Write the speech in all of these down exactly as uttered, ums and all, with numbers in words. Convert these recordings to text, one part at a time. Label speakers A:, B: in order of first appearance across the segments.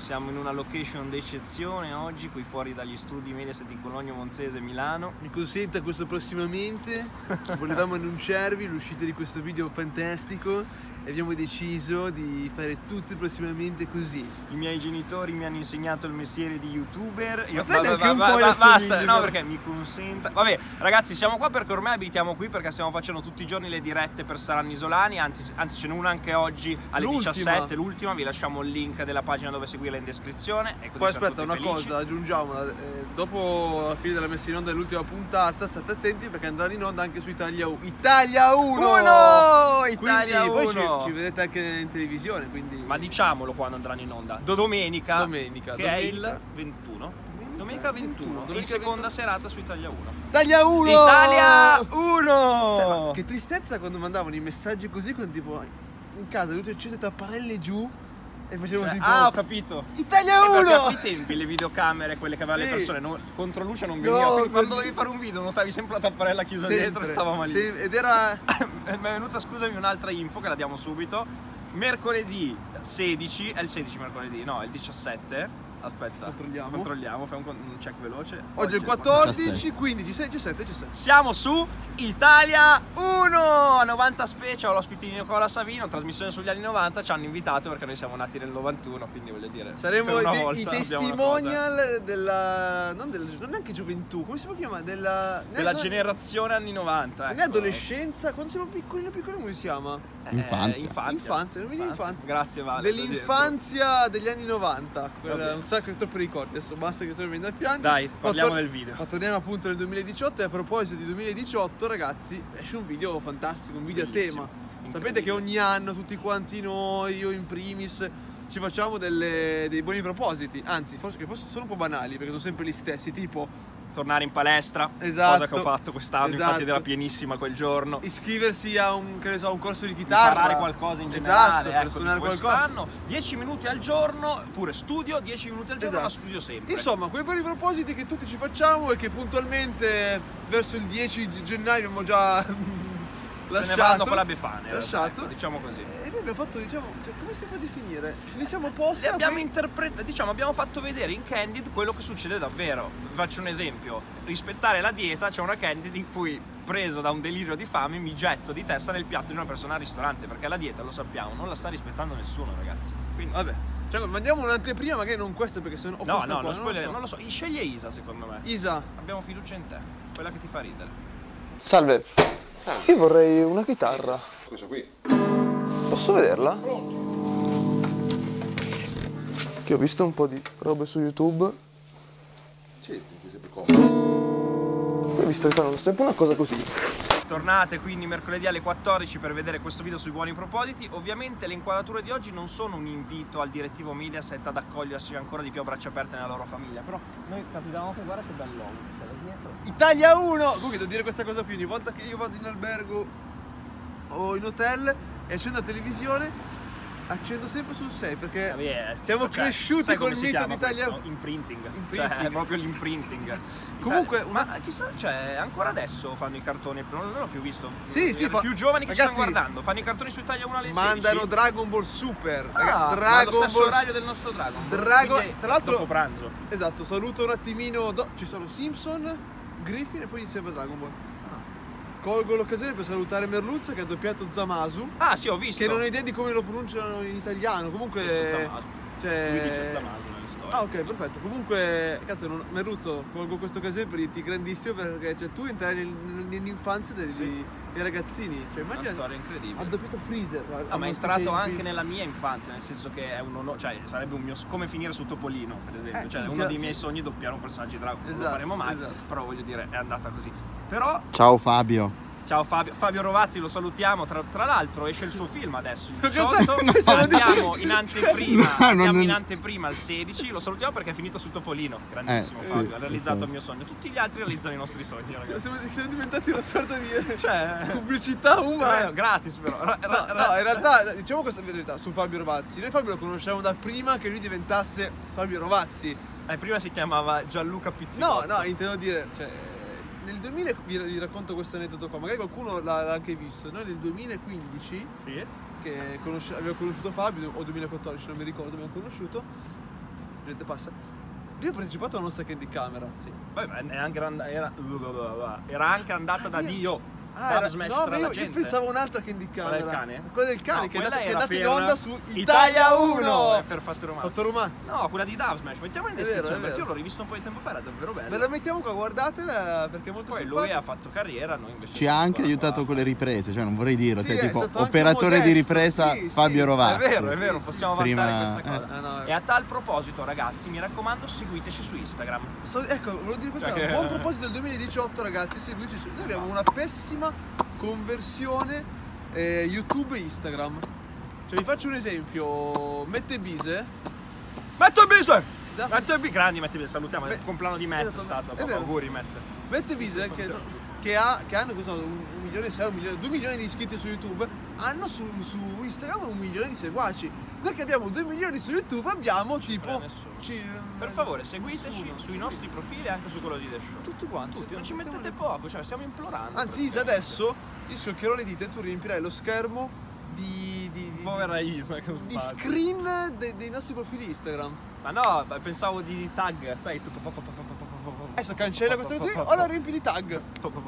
A: Siamo in una location d'eccezione oggi, qui fuori dagli studi Mediaset di Cologno Monzese, Milano.
B: Mi consenta questo prossimamente, volevamo annunciarvi l'uscita di questo video fantastico e abbiamo deciso di fare tutto prossimamente così.
A: I miei genitori mi hanno insegnato il mestiere di youtuber.
B: Io, ma
A: va, va,
B: un
A: va,
B: po'
A: va, basta,
B: video,
A: no, perché mi consenta. Vabbè, ragazzi, siamo qua perché ormai abitiamo qui, perché stiamo facendo tutti i giorni le dirette per Saranno Isolani, anzi, anzi ce n'è una anche oggi alle diciassette, l'ultima, vi lasciamo il link della pagina dove seguirla in descrizione. E così
B: poi aspetta, una
A: felici.
B: cosa, aggiungiamola, eh, dopo la fine della messa in onda dell'ultima puntata, state attenti perché andranno in onda anche su Italia uno. Italia uno!
A: Uno! Italia
B: quindi voi
A: uno!
B: ci, ci vedete anche in televisione, quindi...
A: Ma diciamolo quando andranno in onda. Domenica,
B: domenica
A: che
B: domenica.
A: è il ventuno. Domenica ventuno, in seconda serata su Italia uno.
B: Italia uno!
A: Italia uno!
B: Cioè, ma che tristezza quando mandavano i messaggi così con tipo in casa tutte accese tapparelle giù e facevano
A: Cioè,
B: tipo
A: ah, ho capito.
B: Italia
A: Eh, perché
B: uno!
A: a quei tempi le videocamere, quelle che avevano
B: Sì.
A: le persone, non, contro luce non
B: No,
A: veniva. Quindi quando
B: quindi-
A: dovevi fare un video notavi sempre la tapparella chiusa
B: Sempre,
A: dentro e stava malissimo.
B: sì, ed era
A: Mi è venuta, scusami, un'altra info che la diamo subito. Mercoledì sedici, è il sedici mercoledì, no, è il diciassette. Aspetta,
B: Controlliamo.
A: Controlliamo, fai un, con- un check veloce.
B: oggi è il quattordici, quindici, sedici, diciassette, diciassette.
A: Siamo su Italia uno a novanta Special, l'ospite di Nicola Savino, trasmissione sugli anni novanta, ci hanno invitato perché noi siamo nati nel novantuno, quindi voglio dire,
B: Saremo
A: per una
B: i,
A: volta
B: i
A: abbiamo una cosa.
B: testimonial della non, del, non neanche gioventù, come si può chiamare? Della,
A: Della
B: ne-
A: generazione anni novanta,
B: in
A: ecco.
B: adolescenza, quando siamo piccolini, piccolini come si chiama?
A: Eh,
C: Infanzia.
A: infanzia.
B: Infanzia, non mi viene infanzia.
A: Grazie Vale.
B: Dell'infanzia degli anni novanta, quella,
A: bene.
B: un sacco di troppi ricordi, adesso basta che sto venendo a piangere.
A: Dai, parliamo
B: Ma tor-
A: del video.
B: Ma torniamo appunto nel duemiladiciotto e a proposito di duemiladiciotto, ragazzi, esce un video fantastico, un video
A: Bellissimo,
B: a tema. Sapete
A: incredibile.
B: che ogni anno tutti quanti noi, io in primis, ci facciamo delle- dei buoni propositi, anzi forse che forse sono un po' banali perché sono sempre gli stessi, tipo
A: Tornare in palestra,
B: Esatto.
A: cosa che ho fatto quest'anno,
B: Esatto.
A: infatti era pienissima quel giorno.
B: iscriversi a un, che ne so, un corso di chitarra,
A: Imparare qualcosa in
B: esatto,
A: generale,
B: per
A: ecco,
B: suonare
A: tipo
B: qualcosa.
A: quest'anno, dieci minuti al giorno, pure studio, dieci minuti al giorno,
B: Esatto.
A: ma studio sempre.
B: Insomma, quei buoni propositi che tutti ci facciamo e che puntualmente verso il dieci di gennaio abbiamo già
A: Se
B: lasciato.
A: ne vanno con la Befana,
B: lasciato.
A: ecco, diciamo così.
B: E noi abbiamo fatto, diciamo, cioè, come si può definire? Ce li siamo posti.
A: E abbiamo interpretato, diciamo, abbiamo fatto vedere in Candid quello che succede davvero. Vi faccio un esempio: rispettare la dieta, c'è una Candid in cui, preso da un delirio di fame, mi getto di testa nel piatto di una persona al ristorante, perché la dieta, lo sappiamo, non la sta rispettando nessuno, ragazzi. Quindi
B: Vabbè, cioè, mandiamo un'anteprima, magari non questa perché se no. o
A: no,
B: questa
A: no,
B: qua,
A: non, spoiler,
B: lo so.
A: non lo so. Sceglie Isa, secondo me.
B: Isa,
A: Abbiamo fiducia in te, quella che ti fa ridere.
D: Salve, io vorrei una chitarra.
E: Questa qui.
D: Posso vederla? Che ho visto un po' di robe su YouTube.
E: Sì, ti sempre comodo.
D: Ho visto che fanno lo step una cosa così.
A: Tornate quindi mercoledì alle quattordici per vedere questo video sui buoni propositi. Ovviamente le inquadrature di oggi non sono un invito al direttivo Mediaset ad accogliersi ancora di più a braccia aperte nella loro famiglia, però noi capitavamo che guarda che bell'uomo che c'è là dietro.
B: Italia uno! Comunque devo dire questa cosa qui, ogni volta che io vado in albergo o in hotel e accendo la televisione, accendo sempre sul sei perché
A: Vabbè,
B: siamo
A: cioè,
B: cresciuti
A: sai
B: col
A: come si
B: mito
A: chiama
B: d'Italia.
A: questo? Imprinting.
B: Imprinting.
A: Cioè, è proprio l'imprinting.
B: Comunque,
A: Italia-
B: una-
A: ma chissà, cioè, ancora adesso fanno i cartoni, non l'ho più visto.
B: Sì, sì,
A: I
B: fa-
A: più giovani che
B: ragazzi,
A: ci stanno guardando, fanno i cartoni su Italia uno alle
B: Mandano
A: sedici.
B: Dragon Ball Super.
A: Ah,
B: raga,
A: ma
B: Dragon
A: allo stesso
B: Ball.
A: orario del nostro Dragon Ball.
B: Dragon-
A: Quindi
B: tra l'altro-
A: dopo pranzo.
B: Esatto, saluto un attimino. do- Ci sono Simpson, Griffin e poi insieme Dragon Ball. Colgo l'occasione per salutare Merluzzo che ha doppiato Zamasu.
A: Ah, sì, ho visto.
B: Che non ho idea di come lo pronunciano in italiano. Comunque.
A: Questo Zamasu.
B: Cioè...
A: Lui dice Zamasu nelle storie.
B: Ah, ok, perfetto. Comunque, cazzo, non... Merluzzo, colgo questa occasione per dirti grandissimo perché cioè, tu entrai nel- nell'infanzia dei,
A: Sì.
B: dei ragazzini. Cioè,
A: Una
B: immagina.
A: storia incredibile.
B: Ha doppiato Freezer. a- a
A: No, ma è
B: nostri
A: entrato
B: tempi.
A: anche nella mia infanzia, nel senso che è un onore, cioè sarebbe un mio come finire su Topolino, per esempio.
B: Eh,
A: cioè,
B: minchia,
A: uno dei
B: sì.
A: miei sogni è doppiare un personaggio di Dragon. Non lo
B: Esatto,
A: faremo mai,
B: esatto.
A: però voglio dire, è andata così. Però,
C: Ciao Fabio.
A: ciao Fabio, Fabio Rovazzi, lo salutiamo. Tra, tra l'altro esce il suo film adesso, il
B: Cosa-
A: diciotto.
B: no, stiamo
A: Andiamo
B: dicendo-
A: in anteprima,
C: No, non-
A: andiamo in
C: non-
A: anteprima al sedici. Lo salutiamo perché è finito su Topolino. Grandissimo
C: Eh, sì,
A: Fabio, ha realizzato
C: sì.
A: il mio sogno. Tutti gli altri realizzano i nostri sogni, ragazzi.
B: Siamo, siamo diventati una sorta di
A: Cioè,
B: pubblicità umana.
A: eh, gratis però. Ra- ra-
B: No,
A: ra-
B: no, in realtà diciamo questa verità su Fabio Rovazzi. Noi Fabio lo conosciamo da prima che lui diventasse Fabio Rovazzi.
A: Eh, prima si chiamava Gianluca
B: No,
A: Pizzicotto.
B: no, intendo dire, cioè, nel duemila vi, vi racconto questo aneddoto qua, magari qualcuno l'ha l'ha anche visto. Noi nel duemilaquindici,
A: Sì.
B: che conosce- avevo conosciuto Fabio, o duemilaquattordici, non mi ricordo, abbiamo conosciuto. gente passa. Lui ha partecipato alla nostra Candy Camera.
A: Sì. Vabbè, è anche and- era, era anche andata da Dio.
B: Ah,
A: Dub
B: era,
A: Smash
B: no,
A: tra
B: io,
A: la
B: io
A: gente.
B: pensavo un'altra Candy Camera.
A: Quella del cane?
B: Quella del cane
A: No,
B: che è
A: quella
B: andata, che è
A: era
B: andata in
A: per
B: onda su
A: Italia
B: Italia
A: uno
B: uno.
A: per Fatto Romano.
B: Fatto Romano.
A: No, quella di Dub Smash, mettiamola in
B: È vero,
A: descrizione
B: è
A: perché
B: vero.
A: io l'ho rivisto un po' di tempo fa, era davvero bello.
B: Ve la mettiamo qua, guardatela perché è molto
A: Poi lui
B: simpatica.
A: ha fatto carriera, noi invece
C: Ci ha anche
A: siamo qua
C: aiutato
A: a
C: con le riprese, cioè non vorrei dirlo,
B: Sì,
C: te
B: è
C: tipo
B: stato anche
C: operatore di
B: modesto,
C: ripresa
B: sì, sì.
C: Fabio
A: È
C: Rovazzi.
A: vero, è vero, possiamo vantare
C: Prima-
A: questa cosa.
C: eh.
B: Ah, no,
A: E a tal proposito, ragazzi, mi raccomando, seguiteci su Instagram.
B: So- ecco, volevo dire questo,
A: Cioè
B: è un
A: che-
B: buon proposito del duemiladiciotto, ragazzi, seguiteci su. Noi abbiamo una pessima conversione eh, YouTube e Instagram. Cioè vi faccio un esempio, Mette Bise.
A: Metto il bise!
B: Da-
A: Metto il bise! Grandi, Mette il bise, salutiamo. È il
B: Beh,
A: compleanno di Matt, è
B: esatto,
A: stato.
B: è
A: Proprio
B: vero.
A: auguri, Matt.
B: Mette Bise che, che, ha, che hanno cosa, un, un milione, sei, un milione, due milioni di iscritti su YouTube, hanno su, su Instagram un milione di seguaci. Noi che abbiamo due milioni su YouTube abbiamo
A: Ci frega
B: tipo...
A: nessuno.
B: ci-
A: Per favore, seguiteci
B: nessuno,
A: sui
B: sì.
A: nostri profili e anche su quello di The Show.
B: Tutti quanti.
A: Tutti, non ci
B: mettiamo
A: mettete
B: le-
A: poco, cioè stiamo implorando.
B: Anzi Isa, adesso io scioccherò le dita e tu riempirai lo schermo di... di, di
A: Povera Isa, che
B: di
A: sbaglio.
B: screen de- dei nostri profili Instagram.
A: Ma no, pensavo di tag, sai, tu.
B: Adesso cancella questa cosa o la riempi di tag.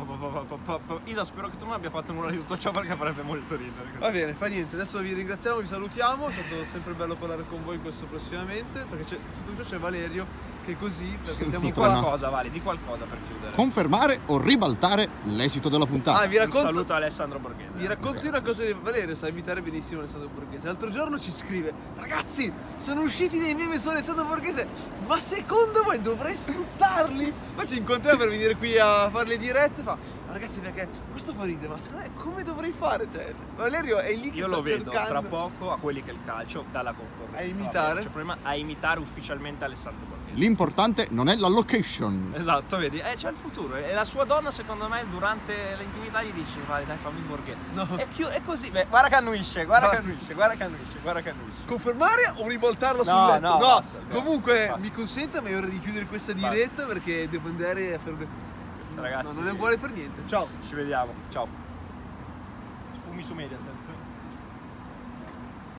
A: Isa, spero che tu non abbia fatto nulla di tutto ciò perché farebbe molto ridere.
B: Va bene, fa niente, adesso vi ringraziamo, vi salutiamo, è stato sempre bello parlare con voi in questo prossimamente, perché c'è, tutto ciò c'è Valerio che è così, perché siamo
A: Di
B: qua.
A: qualcosa, Vale, di qualcosa per chiudere.
C: Confermare o ribaltare l'esito della puntata.
B: Ah, vi
A: Un
B: racconto,
A: saluto a Alessandro Borghese.
B: vi racconti una cosa di Valerio, sa imitare benissimo Alessandro Borghese. L'altro giorno ci scrive: ragazzi, sono usciti dei meme su Alessandro Borghese, ma secondo voi dovrei sfruttarli? Poi ci incontriamo per venire qui a fare le dirette, fa: ma ragazzi, perché questo fa ridere, ma secondo me come dovrei fare? Cioè, Valerio è lì che
A: Io
B: sta
A: lo vedo
B: cercando.
A: tra poco a quelli che il calcio dà la concorrenza.
B: A imitare?
A: Non c'è problema a imitare ufficialmente Alessandro Borghese.
C: L'importante non è la location.
A: Esatto, vedi, eh, c'è il futuro. E la sua donna, secondo me, durante l'intimità gli dice: vai, dai, fammi il Borghese.
B: No.
A: È, chi- è così, beh, guarda che annuisce, guarda
B: Va.
A: che annuisce, guarda che annuisce, guarda che annuisce.
B: Confermare o rivoltarlo sul
A: No,
B: letto?
A: no, basta,
B: comunque
A: basta.
B: mi consenta, ma è ora di chiudere questa
A: Basta.
B: diretta perché devo andare a fare una cosa.
A: Ragazzi,
B: No, non è buone per niente. Ciao.
A: Ci vediamo, ciao. Spumi su Mediaset.